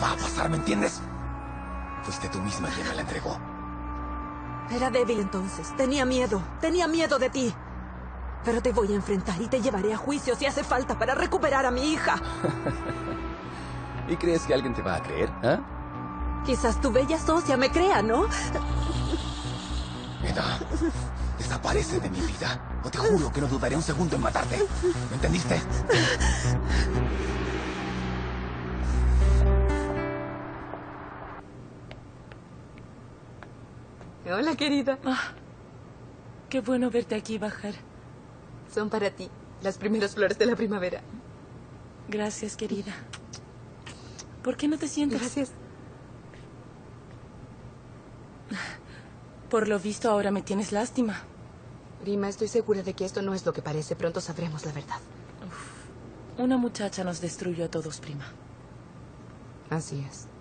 va a pasar, ¿me entiendes? Fuiste tú misma quien me la entregó. Era débil entonces. Tenía miedo de ti. Pero te voy a enfrentar y te llevaré a juicio si hace falta para recuperar a mi hija. ¿Y crees que alguien te va a creer, ah? Quizás tu bella socia me crea, ¿no? Eda, desaparece de mi vida. O te juro que no dudaré un segundo en matarte. ¿Me entendiste? Hola, querida. Qué bueno verte aquí, Bajar. Son para ti, las primeras flores de la primavera. Gracias, querida. ¿Por qué no te sientas? Gracias. Por lo visto, ahora me tienes lástima. Prima, estoy segura de que esto no es lo que parece. Pronto sabremos la verdad. Una muchacha nos destruyó a todos, prima. Así es.